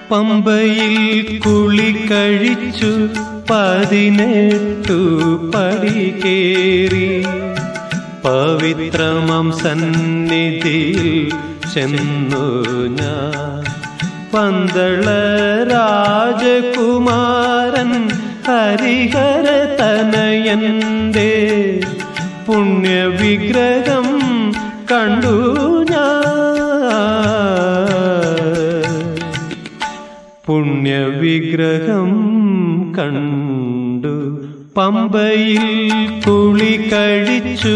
പമ്പയിൽ കുളി കഴിച്ചു 18 പടി കേറി പവിത്രമാം സന്നിധിയിൽ ചെന്നു ഞാൻ. പന്തള രാജകുമാരൻ ഹരിഹര തനയന്റെ പുണ്യവിഗ്രഹം കണ്ടു ഞാൻ. പുണ്യവിഗ്രഹം കണ്ടു. പമ്പയിൽ കുളി കഴിച്ചു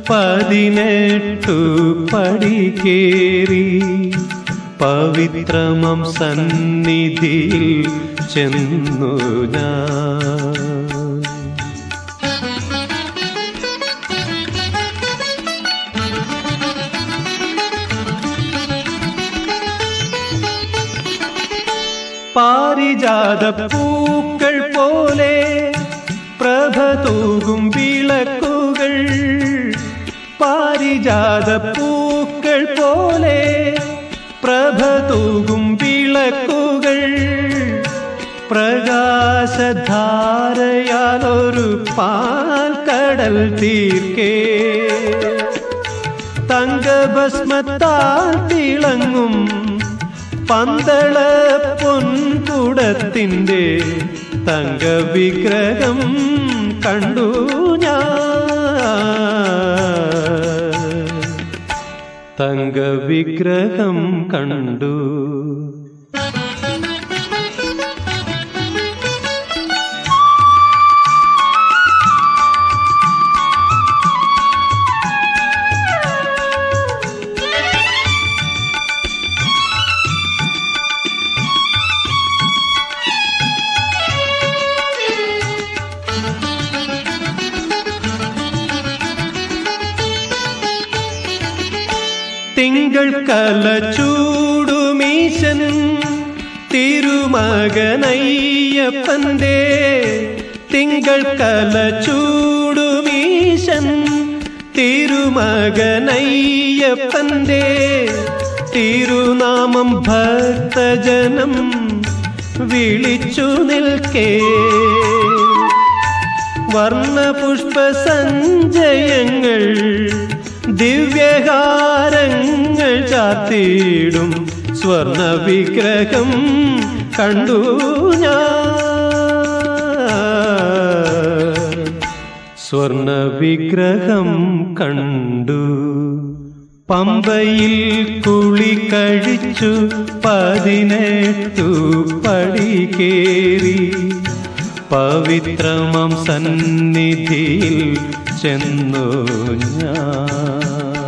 18 പടി കേറി പവിത്രമാം സന്നിധിയിൽ ചെന്നു ഞാൻ. പാരിജാത പൂക്കൾ പോലെ പ്രഭ തൂകും വിളക്കുകൾ. പാരിജാത പൂക്കൾ പോലെ പ്രഭ തൂകും വിളക്കുകൾ. പ്രകാശധാരയാലൊരു പാൽക്കടൽ തീർക്കേ തങ്കഭസ്മത്താൽ തിളങ്ങും പന്തള പൊൻകുടത്തിൻ്റെ തങ്കവിഗ്രഹം കണ്ടു ഞാൻ. തങ്കവിഗ്രഹം കണ്ടു. തിങ്കൾ കല ചൂടുമീശൻ തിരുമകനയ്യപ്പന്റെ. തിങ്കൾ കല ചൂടുമീശൻ തിരുമകനയ്യപ്പന്റെ. തിരുനാമം ഭക്തജനം വിളിച്ചു നിൽക്കേ വർണ്ണപുഷ്പ സഞ്ചയങ്ങൾ ദിവ്യഹാരങ്ങൾ ചാത്തിടും സ്വർണ വിഗ്രഹം കണ്ടു ഞാൻ. സ്വർണ വിഗ്രഹം കണ്ടു. പമ്പയിൽ കുളി കഴിച്ചു 18 പടി കേറി പവിത്രമാം സന്നിധിയിൽ ചെന്നു ഞാൻ.